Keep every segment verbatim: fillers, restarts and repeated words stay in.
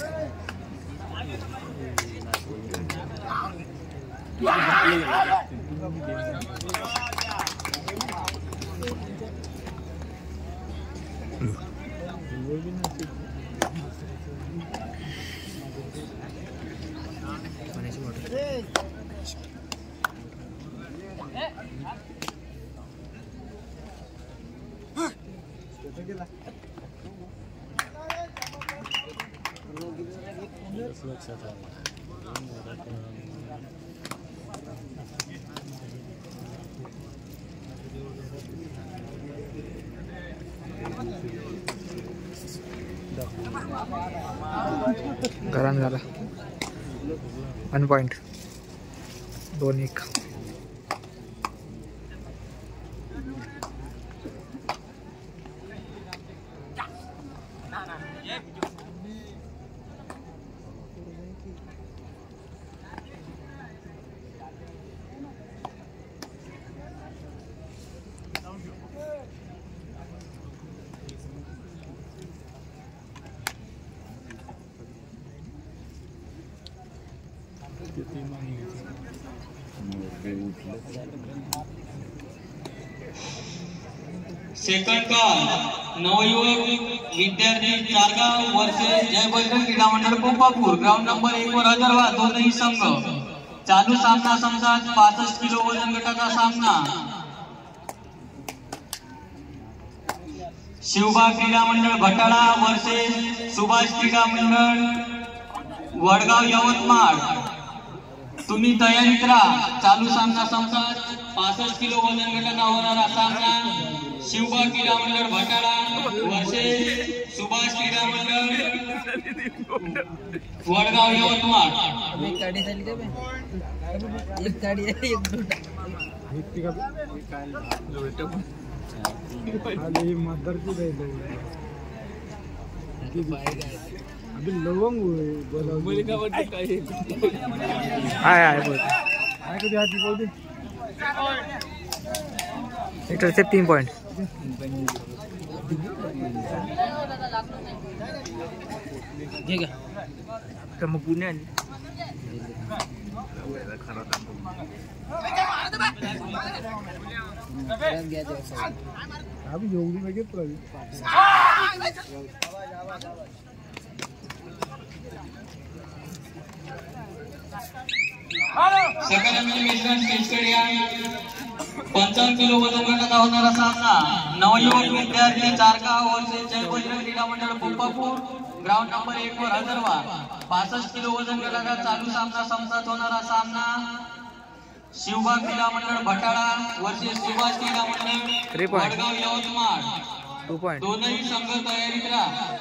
घरान झाला one point दोन एक. सेकंड का नवयुवक विद्यार्थी चारगाव वर्सेस जय बजरंग क्रीडा मंडळ कोल्हापूर ग्राउंड नंबर एक वर हजरवा दोनही संघ. चालू सामना समजा पासष्ट किलो वजन गटाचा सामना. शिवबा क्रीडा मंडळ भटाळा वर्सेस सुभाष क्रीडा मंडळ वडगाव यवतमाळ. तुम्ही तयारीत राहा. चालू सामना समजा पासष्ट किलो वजन गटाचा होणारा सामना. शिवबा क्रीडा मंडळ भटाळा वर्सेस सुभाष क्रीडा मंडळ वडगाव यवतमाळ. एक गाडी झाली ते एक गाडी आहे एक अभी मदर की दे दो अभी लवंग बोला मुली का वाटत काय हाय हाय बोल काय कधी आधी बोल दे सेक्टर से तीन पॉइंट. ठीक है तर मग पुणे आली अभी एवढी लगेच पडली. पंचावन्न किलो वजन गटाचा होणारा सामना. नवयुवक विद्यार्थी चारगाव वर्सेस जय बजरंग क्रीडा मंडळ कोल्हापूर ग्राउंड नंबर एक वर हजरवा. पासष्ट किलो वजन गटाचा चालू सामना समजात होणारा सामना. शिवबा क्रीडा मंडळ भटाळा वर्सेस सुभाष क्रीडा मंडळ वडगाव यवतमाळ. दोनही संघ तयारीत राहा.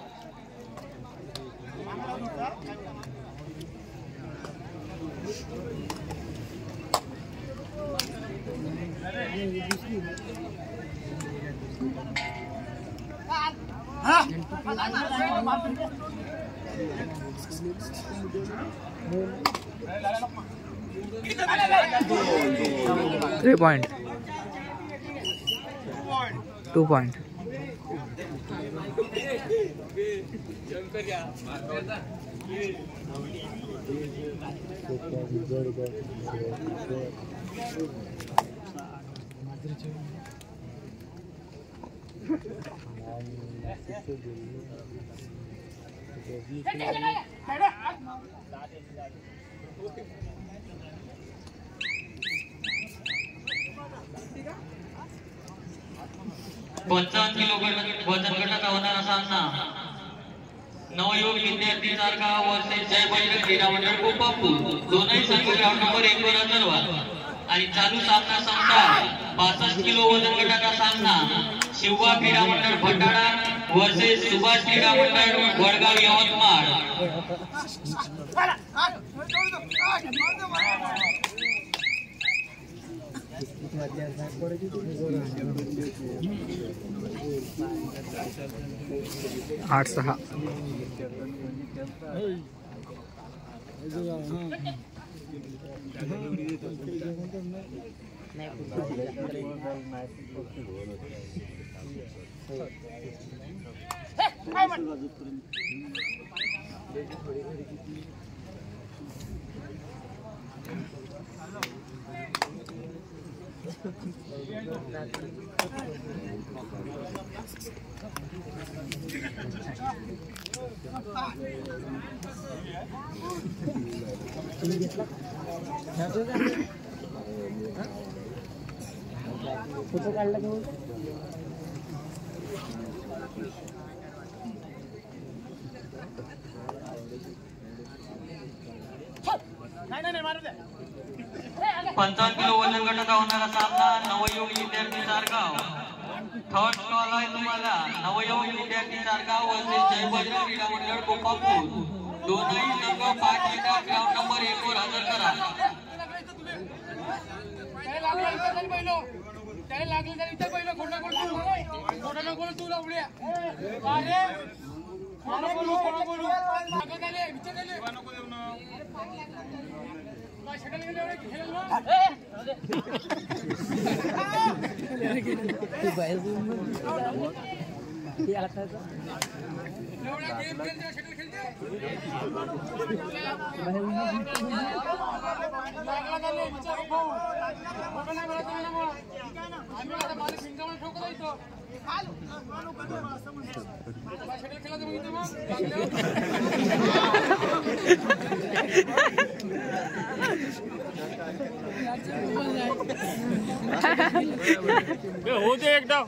Three point two point. पंचावन्न किलो वजन गटाचा होणारा सामना. नवयुवक विद्यार्थी चारगाव वर्सेस जय बजरंग क्रीडा मंडळ कोल्हापूर. दोनही संघ ग्राउंड नंबर एक वर हजरवा. आणि चालू सामना समजा पासष्ट किलो वजन गटाचा सामना. शिवबा क्रीडा मंडळ भटाळा वर्सेस सुभाष क्रीडा मंडळ वडगाव यवतमाळ. आठ सहा. नाही फोटो काढला का पंचावन्न किलो वजन गटात होणारा सामना नवयुवक विद्यार्थी चारगाव. थर्ड स्टॉल आहे तुम्हाला नवयुवक विद्यार्थी चारगाव वर्सेस जय बजरंग क्रीडा मंडळ कोल्हापूर. दोनही संघ पाच मिनिटात ग्राउंड नंबर एक वर हजर करा. होते एकदा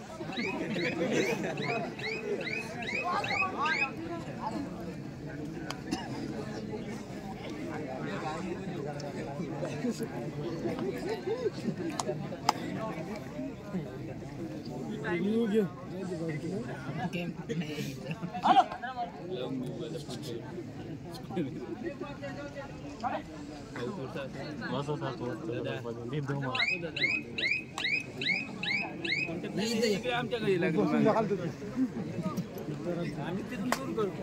आमच्या घरी लागलं आम्ही तिथून दूर करतो.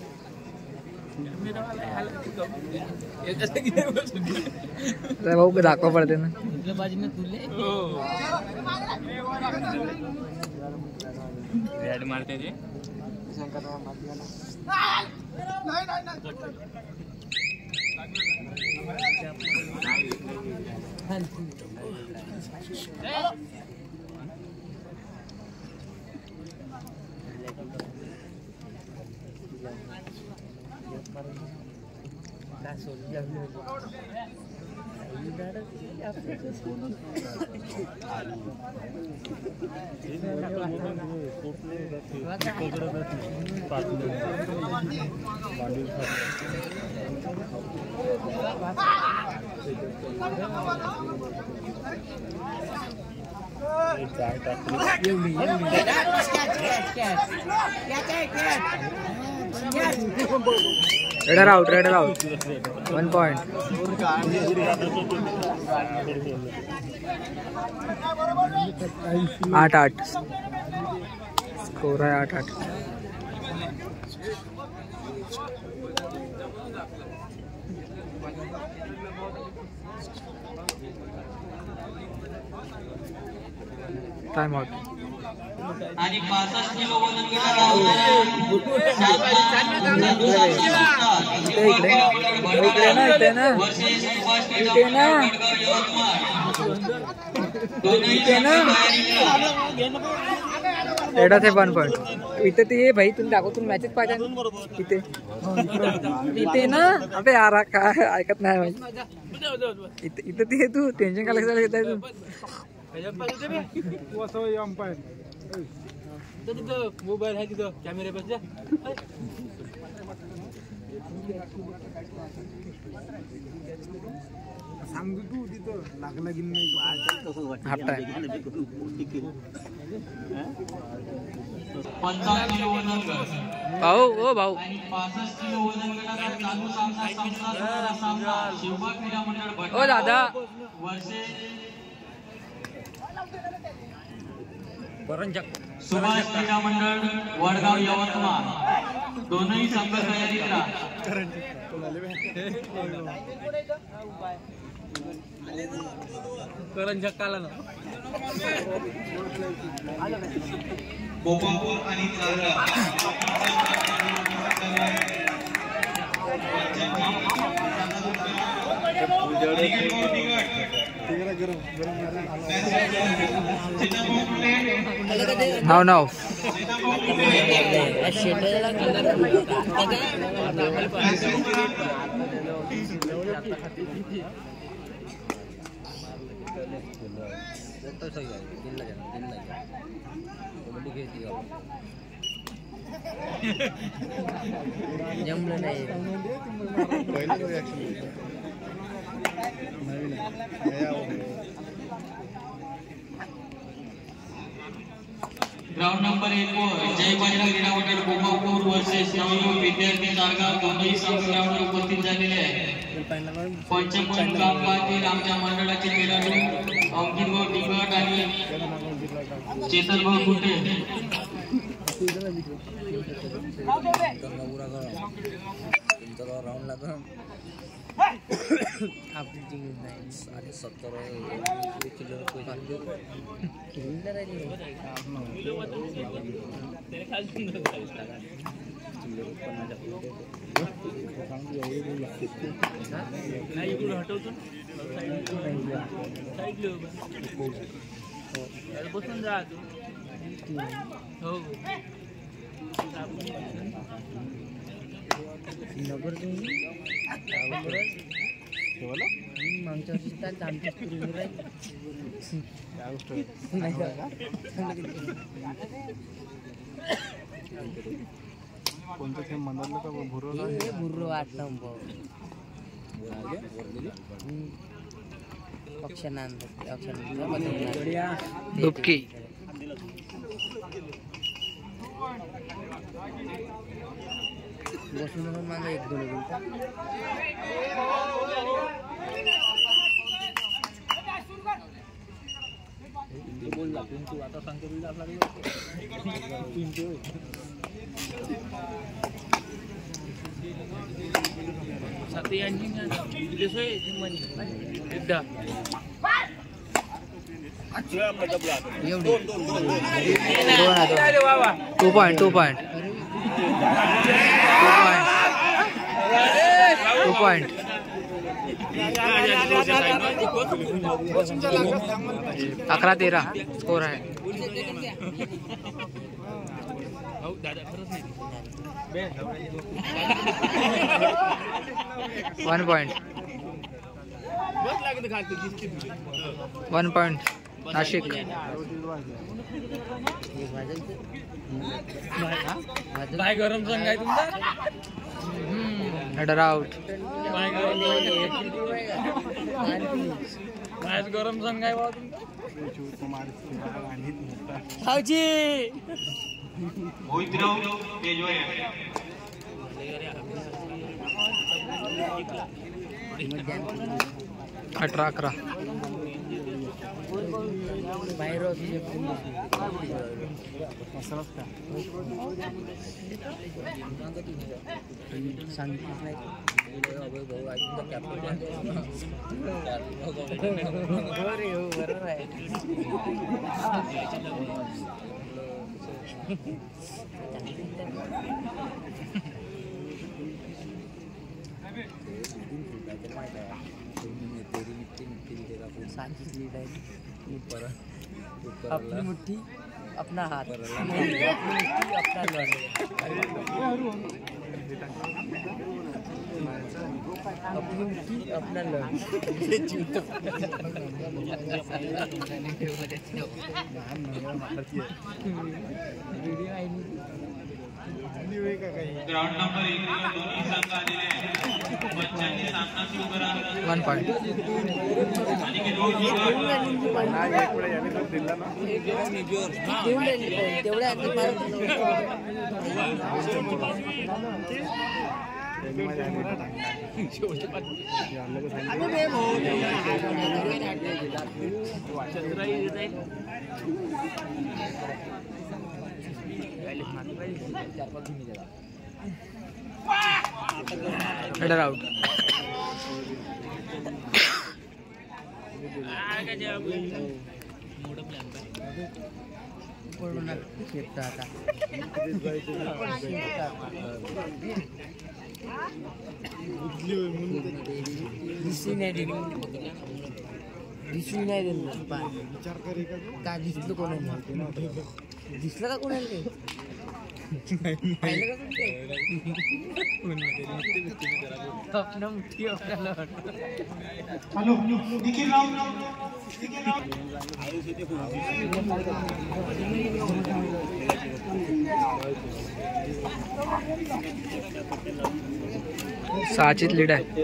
भाऊ दाखवा पडते ना रेड मारते ते raider out raider out one point. आठ आठ स्कोर आहे आठ आठ. Time out. आणि पासष्ट किलो वजन गटात इकडे ना इथे ना इथे ना रेडा थे वन पॉइंट. इथे ते भाई तुम्ही दाखव तुम्ही मॅचेस पाहिजे इथे इथे ना. अबे यार काय ऐकत नाही भाई. इथे इथे ते तू टेन्शन का लक्षात घेत आहे तू असं अंपायर तिथं मोबाईल आहे तिथं कॅमेरा पाहिजे. सांग तू तिथं लागला की नाही हाफ टाइम. पंचावन्न किलो वजन गट भाऊ ओ भाऊ आणि पासष्ट किलो वजन गटात चालू सामना संपला सामना शिवबा क्रीडा मंडळ ओ दादा वर्सेस बरंजक सुभाष क्रीडा मंडळ वडगाव यवतमाळ. दोनही संघ तयारीत राहा. करंजक काला ना गोपापूर आणि नाव नाव जमलं नाही ग्राउंड नंबर एक वर जय बजरंग क्रीडा मंडळ गोपापूर वर्सेस नवयुवक विद्यार्थी चारगाव दोन्ही संघ ग्राउंडवर उपस्थित झालेले आहे. पंचमपण कामकातील आमच्या मंडळाचे खेळाडू अंकित भाऊ टिकट आणि चेतन भाऊ कुटे राऊंड लागला आपली टीम नाही साडे सत्तर चिल्लर बसून जा हो नगर मागच्या वर्षी आमच्या पूर्वी कोणतं खेळ म्हणाल का भुरो भुर्रो आठ नंबर अक्षरांत अक्षरांत डुबकी बसून मागे एक दोन बोलला पिंटू आता सांगतो पिंटू साथी यांची एकदा two point two point two point अकरा तेरा स्कोर आहे. One point one point Nashik. काय गरम संघ आहे तुमचा हेडर आउट. मॅच गरम संघ आहे बाबा अठरा अकरा बाहेर सांगितलं नाही बरोबर आहे. अपनी मुट्ठी अपना हाथ अपनी मुट्ठी अपना लॉन अपनी मुट्ठी अपना लॉन ग्राउंड नंबर एक दोन्ही संघ आलेले पंचांनी सामना सुरू करा. वन पॉइंट तेवढ्या हेडर आउट. पडून शेत आता दिसली नाही दिसली नाही का दिसलं कोणाला दिसलं का कोणाला सहाचीच लीड आहे.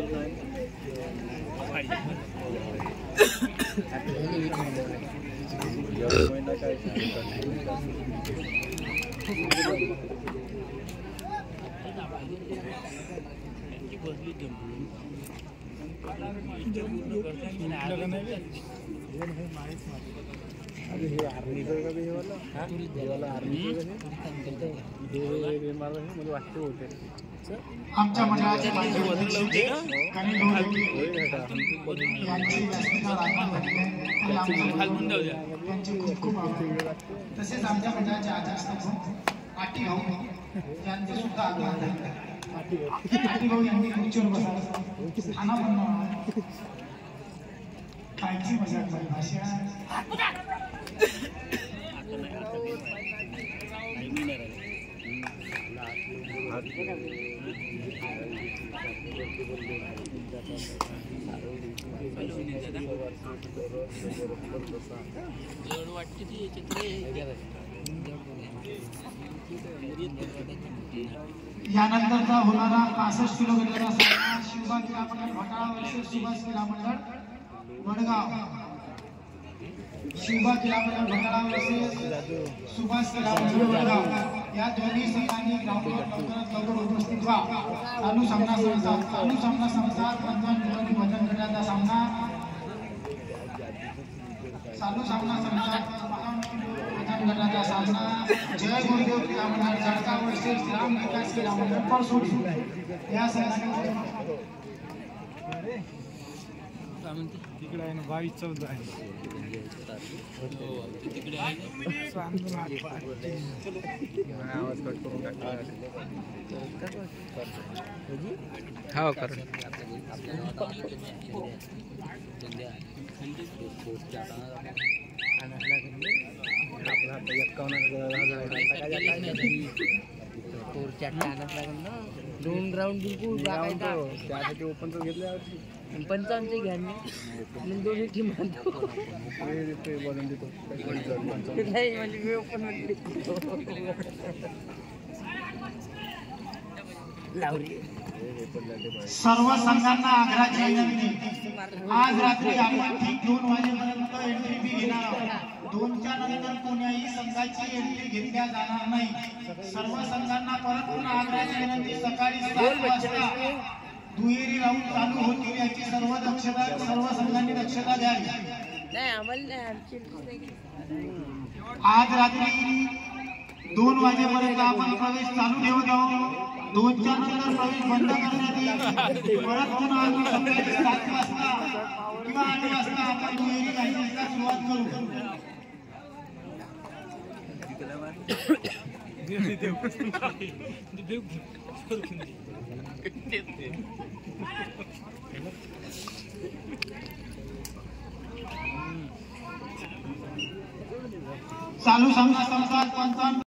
आमच्या मंडळाचे तसेच आमच्या मंडळाचे अध्यक्ष आटी भाऊ यांचे सुद्धा आग्रह आहे. आटी भाऊ यांनी खुर्चीवर बसायला खाना पण कायची मजा भाषा यानंतरचा होणारा पासष्ट किलोमीटरचा सामना शिवबा क्रीडा मंडळ घोटाळा वर्सेस सुभाष क्रीडा मंडळ वडगाव. शिवबा क्रीडा मंडळ घोटाळा वर्सेस सुभाष क्रीडा मंडळ वडगाव या दोन्ही संघांनी ग्राउंडवर लवकरात लवकर उपस्थित व्हा. चालू सामना चालू सामना संपतात. पंचावन्न किलोमीटर वजन गटाचा सामना चालू सामना संपतात. वजन गटाचा सामना जय गुरुदेव क्रीडा मंडळ जळगाव वर्सेस ग्राम विकास क्रीडा मंडळ परसोडी या संघाने तिकडे आहे ना बावीस चौदा आहे. हो कर दोन राऊंड बिलकुल त्यासाठी ओपन तर घेतल्या पंचावन्नचे घ्या मी दोन्ही टीम आणतो नाही म्हणजे मी ओपन लावली. सर्व संघांना आग्रहाची विनंती. आज रात्री आपण ठीक दोन वाजेपर्यंत एंट्री बी घेणार आहोत. दोनच्या नंतर कोण्याही संघाची एंट्री घेतल्या जाणार नाही. सर्व संघांना परत पुन्हा आग्रहाची विनंती. सकाळी सात वाजता दुहेरी राऊंड चालू होतील याची सर्व दक्षता सर्व संघांनी दक्षता द्यावी. नाही आम्हाला आज रात्री दोन वाजेपर्यंत आपण प्रवेश चालू ठेवत आहोत. दोनच्या नंतर प्रवेश बंद करण्यात येईल. परत पुन्हा आम्ही सकाळी सात वाजता किंवा आठ वाजता आपण दुहेरी लायसन्सला सुरुवात करू. चालू सामना संपतात. पंचावन्न